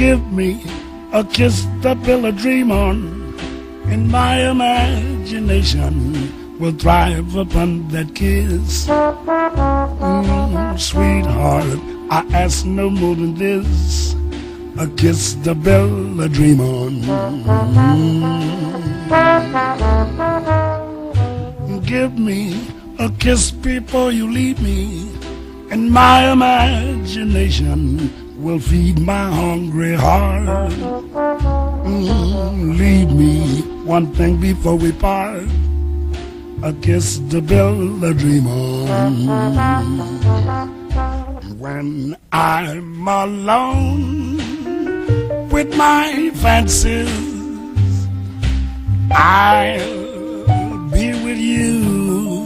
Give me a kiss to build a dream on, and my imagination will thrive upon that kiss. Sweetheart, I ask no more than this, a kiss to build a dream on. Give me a kiss before you leave me, and my imagination will feed my hungry heart. Leave me one thing before we part, a kiss to build a dream on. When I'm alone with my fancies, I'll be with you,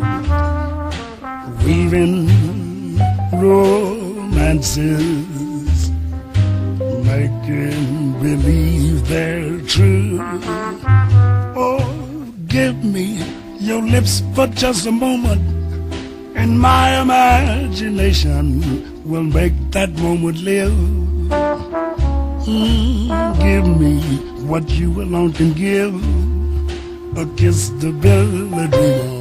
weaving romances, making believe they're true. Oh, give me your lips for just a moment, and my imagination will make that moment live. Give me what you alone can give, a kiss to build a dream on.